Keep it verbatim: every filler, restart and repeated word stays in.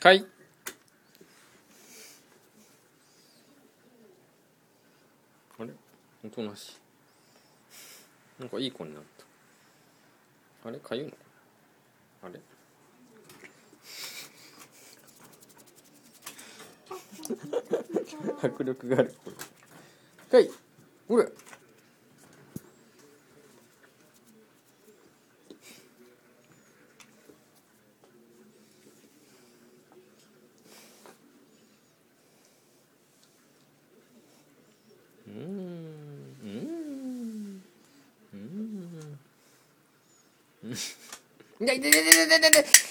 かい。あれおとなしい。なんかいい子になった。あれかゆいのあれ迫力がある。かいほらうーんうーんうーんいやいやいやいやいやいや